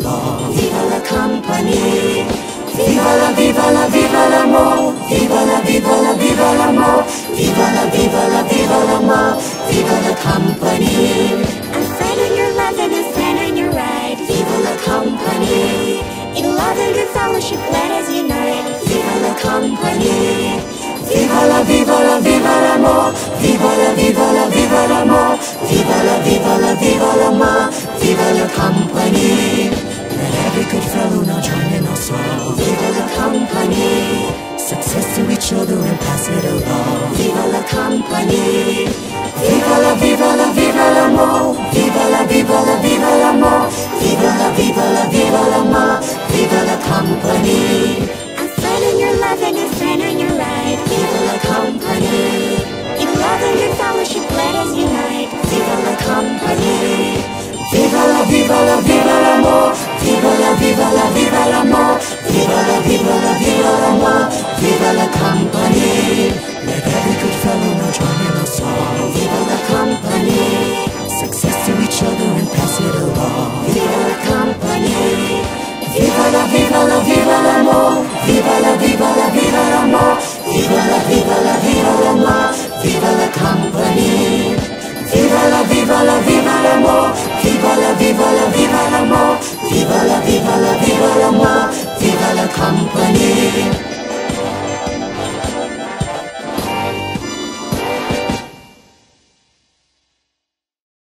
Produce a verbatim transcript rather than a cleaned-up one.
love. Viva la compagnie. Viva la, viva la, viva l'amour. Viva la, viva la, viva l'amour. Viva la, viva la, viva l'amour. Viva la compagnie. A friend in your love and a friend in your ride. Viva la compagnie. In love and good fellowship, let us unite. Viva la compagnie. Viva la, viva la, viva l'amour. Viva la, viva la, viva l'amour. Viva la, viva la, viva l'amour. Viva la compagnie. Let every good fellow now join in our song. Viva la compagnie. Success to each other and pass it along. Viva la compagnie. Viva la, viva la, viva l'amour. Viva la, viva la, viva l'amour. Viva la, viva la, viva l'amour. Viva la compagnie. A friend in your love and a friend in your ride. Viva la compagnie. In love and good fellowship, let us unite. Viva la compagnie. Viva la, viva la, viva l'amour. Viva la, viva la, viva l'amour. Viva la, viva la, viva l'amour. Viva la compagnie. Let every good fellow now join in our song. Viva la compagnie. Success to each other and pass it along. Viva la compagnie. Viva la, viva la, viva l'amour. Viva la, viva la, viva l'amour. Viva la, viva la, viva l'amour. Viva la compagnie. Viva la, viva la, viva l'amour. Viva la, viva la, viva l'amour. Viva la, viva la, viva l'amour. Viva la compagnie.